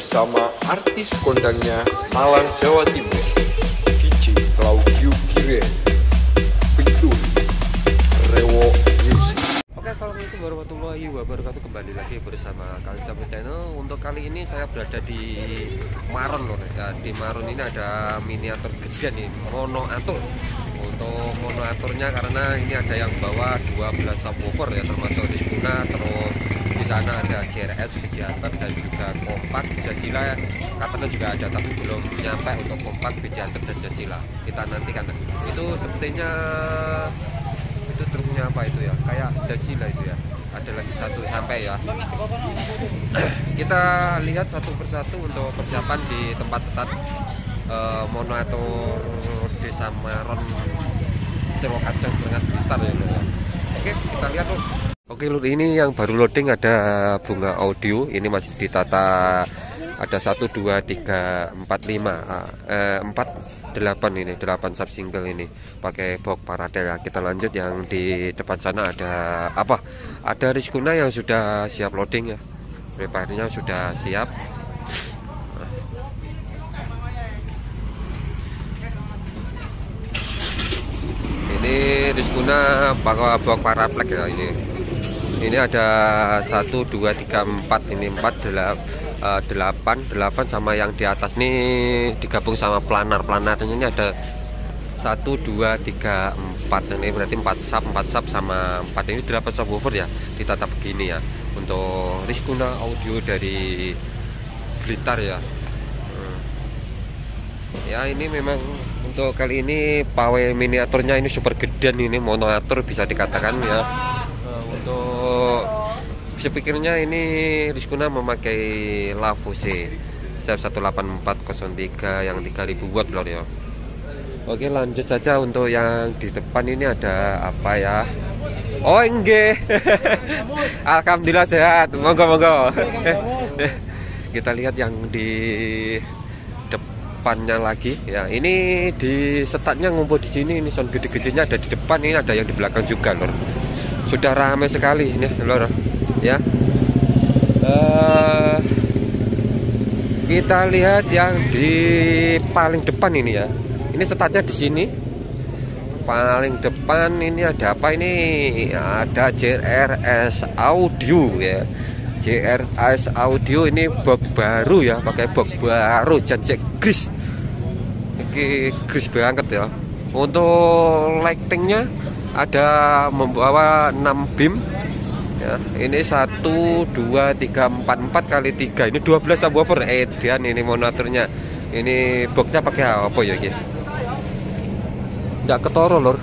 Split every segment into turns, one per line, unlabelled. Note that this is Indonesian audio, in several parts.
bersama artis kondangnya Malang Jawa Timur, DJ Claudio Gire, Victor Rewo Music.
Oke, assalamualaikum warahmatullahi wabarakatuh. Kembali lagi bersama kalian sama channel. Untuk kali ini saya berada di Maron loh ya. Di Maron ini ada miniatur gede nih, monoatur. Untuk monoaturnya karena ini ada yang bawa 12 subwoofer ya, termasuk Rizkuna, terus di sana ada JRS, Bejantan dan juga Kompak, Jasila. Katanya juga ada tapi belum nyampe untuk Kompak, Bejantan dan Jasila. Kita nantikan. Itu sepertinya itu truknya apa itu ya, kayak Jasila itu ya. Ada lagi satu sampai ya. Kita lihat satu persatu untuk persiapan di tempat start monoatur Desa Maron Sewokajang Serengat Blitar ya lur. Oke, kita lihat lur. Oke lur, ini yang baru loading ada bunga audio. Ini masih ditata, ada 1, 2, 3, 4, 5 4, 8 ini 8 sub single ini pakai box paralel ya. Kita lanjut yang di depan sana ada apa? Ada Rizkuna yang sudah siap loading ya. Prepare-nya sudah siap. Ini Rizkuna pakai box paraplex ya ini. Ini ada 1, 2, 3, 4 ini 4, 8 sama yang di atas nih digabung sama planarnya ini ada 1, 2, 3, 4. Ini berarti 4 sub sama 4 ini 8 subwoofer ya, ditata begini ya. Untuk Rizkuna audio dari Blitar ya. Ya ini memang untuk kali ini pawai miniaturnya ini super gedean, ini monoatur bisa dikatakan ya. Untuk speakernya ini Rizkuna memakai Lavose ZF18403 yang 3000 watt lor ya. Oke, lanjut saja untuk yang di depan ini ada apa ya? Oh enggak. Alhamdulillah sehat. Monggo. Kita lihat yang di depannya lagi ya. Ini di setatnya ngumpul di sini, ini sound gede-gedenya ada di depan, ini ada yang di belakang juga lor. Sudah ramai sekali ini lor ya. Kita lihat yang di paling depan ini ya. Ini setatnya di sini. Paling depan ini ada apa ini? Ada JRS Audio ya. JRS Audio ini box baru ya, pakai box baru jancek gris. Ini gris banget ya. Untuk lightingnya ada membawa 6 beam ya. Ini 1, 2, 3, 4 kali 3. Ini 12 subwoofer edian ini monoaturnya. Ini boxnya pakai apa ya ini? Nggak ketoro lor.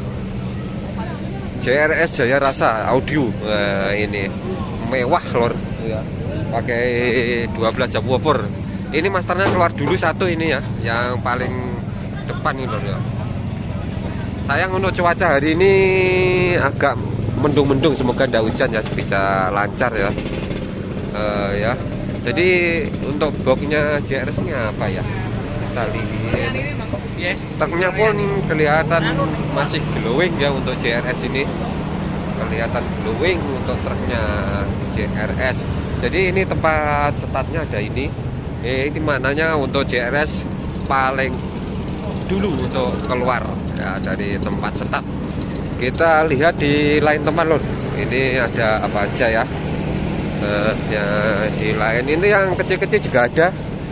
JRS Jaya Rasa Audio. Nah, ini mewah lor ya. Pakai 12 subwoofer. Ini masternya keluar dulu satu ini ya, yang paling depan ini lor ya. Sayang untuk cuaca hari ini agak mendung-mendung, semoga tidak hujan ya, bisa lancar ya. Ya. Jadi untuk boxnya JRS-nya apa ya? Kita lihat. Truknya pun kelihatan masih glowing ya untuk JRS ini. Kelihatan glowing untuk truknya JRS. Jadi ini tempat startnya ada ini. Ini maknanya untuk JRS paling dulu untuk keluar ya dari tempat start. Kita lihat di lain tempat lor. Ini ada apa aja ya? Ya di lain ini yang kecil-kecil juga ada.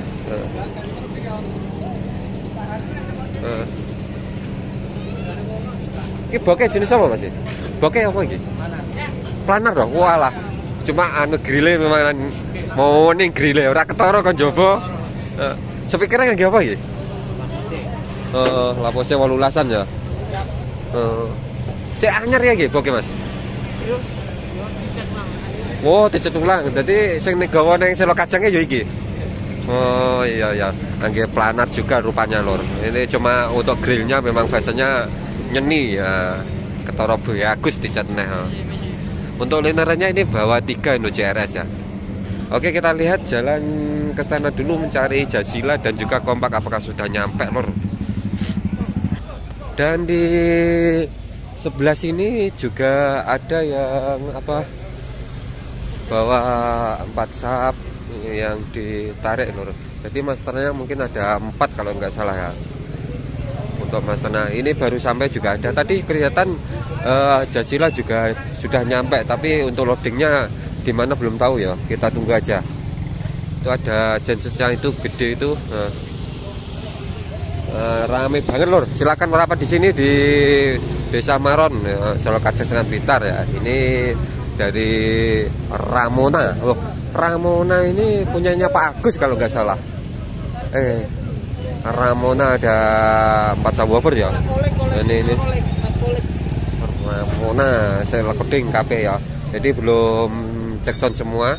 Ini bokeh jenis apa masih? Bokeh apa ini? Planar dong. Walah. Cuma anu grille memang mau ning grille ora ketara kan jowo. Speakernya kayak apa iki? Lavose 18-an ya. Sik anyar ya nggih bokeh Mas. Oh, dicat ulang. Dadi sing gawa ning Sewokajangnya ya iki. Oh iya ya, angge planar juga rupanya lor. Ini cuma untuk grillnya memang biasanya nyeni ya, ketara bagus dicat neh. Untuk linernya ini bawa 3 untuk JRS ya. Oke, kita lihat jalan ke sana dulu mencari Jasila dan juga Kompak apakah sudah nyampe lor. Dan di sebelah sini juga ada yang apa? Bawa 4 sub yang ditarik lur. Jadi masternya mungkin ada 4 kalau nggak salah ya. Untuk masternya ini baru sampai juga ada. Tadi kelihatan Jasila juga sudah nyampe, tapi untuk loadingnya di mana belum tahu ya. Kita tunggu aja. Itu ada gensetnya itu gede itu. Rame banget lur. Silakan merapat di sini di Desa Maron, Solo Kajeksongan Blitar ya. Ini dari Ramona. Loh, Ramona ini punyanya Pak Agus kalau nggak salah. Ramona ada 4 subwoofer ya. Ini Ramona saya recording KP ya. Jadi belum cek sound semua.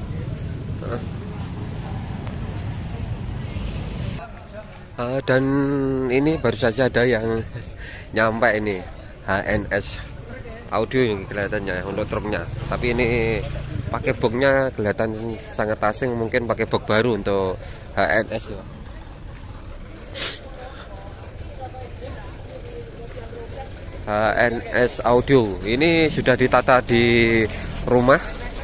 Dan ini baru saja ada yang nyampe ini HNS Audio yang kelihatannya untuk truknya. Tapi ini pakai boxnya kelihatan sangat asing, mungkin pakai box baru untuk HNS ya. HNS Audio ini sudah ditata di rumah.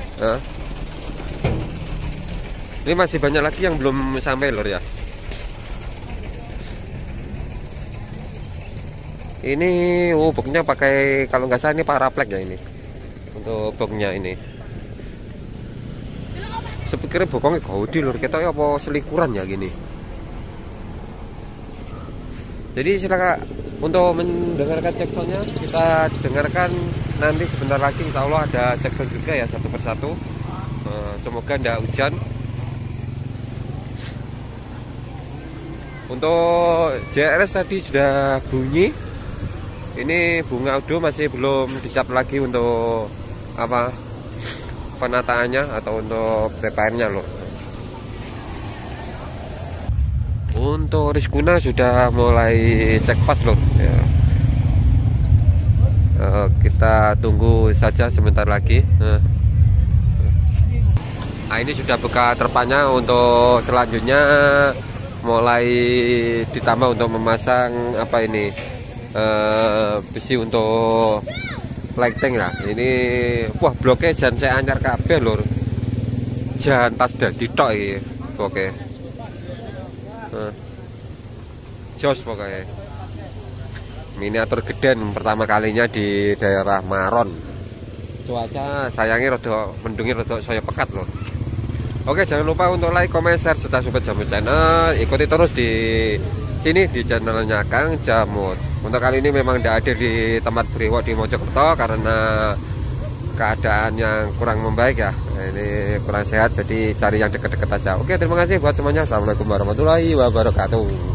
Ini masih banyak lagi yang belum sampai lor ya. Ini boxnya pakai kalau nggak salah ini paraplek ya ini. Untuk boxnya ini. Sepikirnya bokongnya gaudi lur, kita ya apa selikuran ya gini. Jadi silakan untuk mendengarkan cek soundnya, kita dengarkan nanti sebentar lagi. Insya Allah ada cek sound juga ya satu persatu. Semoga tidak hujan. Untuk JRS tadi sudah bunyi. Ini bunga audio masih belum dicap lagi untuk apa penataannya atau untuk repairnya loh. Untuk Rizkuna sudah mulai cek pas loh ya. Kita tunggu saja sebentar lagi. Nah ini sudah buka terpanya. Untuk selanjutnya mulai ditambah untuk memasang apa ini besi untuk lighting ya. Ini wah bloknya jangan saya anyar kabeh lur. Jangan tas dadi tok iki. Oke. Jos pokoknya. Miniatur geden pertama kalinya di daerah Maron. Cuaca sayangnya rada mendungnya rada saya pekat loh. Oke, jangan lupa untuk like, comment, share serta Sobat Jamut Channel. Ikuti terus di sini di channelnya Kang Jamut. Untuk kali ini memang tidak hadir di tempat Brewok di Mojokerto karena keadaan yang kurang membaik ya. Ini kurang sehat, jadi cari yang dekat-dekat aja. Oke, terima kasih buat semuanya. Assalamualaikum warahmatullahi wabarakatuh.